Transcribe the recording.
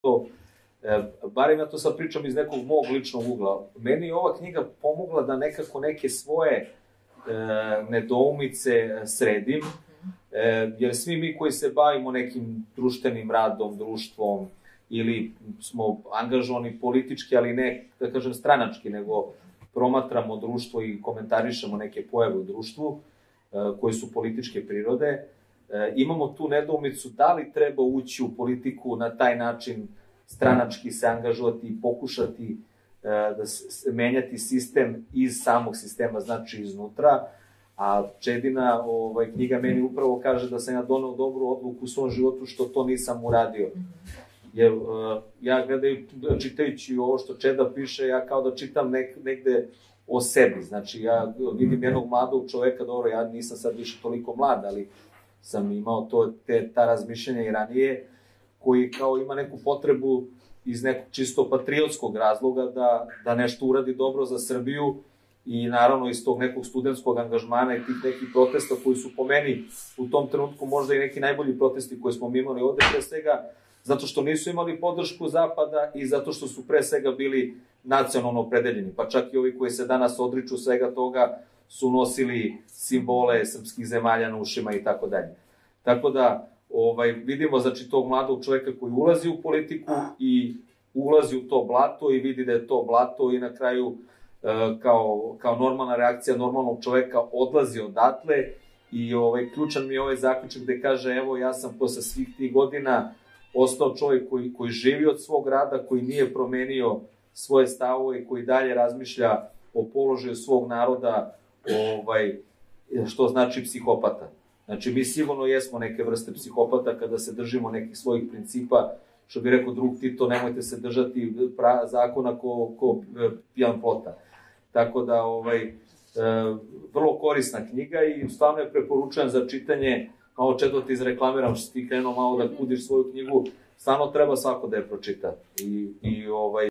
to, barem ja to sad pričam iz nekog mog ličnog ugla, meni je ova knjiga pomogla da nekako neke svoje nedoumice sredim, jer svi mi koji se bavimo nekim društvenim radom, društvom, ili smo angažovani politički, ali ne, da kažem, stranački, nego promatramo društvo i komentarišemo neke pojave u društvu koje su političke prirode, imamo tu nedoumicu da li treba ući u politiku na taj način, stranački se angažovati i pokušati da menjati sistem iz samog sistema, znači iznutra, a Čedina knjiga meni upravo kaže da sam ja donao dobru odluku u svom životu što to nisam uradio. Jer ja čitajući ovo što Čeda piše, ja kao da čitam negde o sebi. Znači, ja vidim jednog mladog čoveka, dobro, ja nisam sad više toliko mlad, ali sam imao ta razmišljenja i ranije, koji kao ima neku potrebu iz nekog čisto patriotskog razloga da nešto uradi dobro za Srbiju i naravno iz tog nekog studentskog angažmana i tih nekih protesta koji su po meni u tom trenutku možda i neki najbolji protesti koje smo mi imali ovde, pre svega zato što nisu imali podršku Zapada i zato što su pre svega bili nacionalno opredeljeni, pa čak i ovi koji se danas odriču svega toga su nosili simbole srpskih zemalja na ušima i tako dalje. Tako da vidimo znači tog mladog čoveka koji ulazi u politiku i ulazi u to blato i vidi da je to blato i na kraju kao normalna reakcija normalnog čoveka odlazi odatle i ključan mi je ovaj zaključak gde kaže evo ja sam posle svih tih godina ostao čovjek koji živi od svog rada, koji nije promenio svoje stavove i koji dalje razmišlja o položaju svog naroda, što znači psihopata. Znači, mi sigurno jesmo neke vrste psihopata kada se držimo nekih svojih principa, što bi rekao drug Tito, nemojte se držati zakona ko pijan plota. Tako da, vrlo korisna knjiga i stvarno je preporučujem za čitanje. Malo Čedo ti izreklamiram što si ti krenuo malo da kudiš svoju knjigu, stvarno treba svako da je pročita.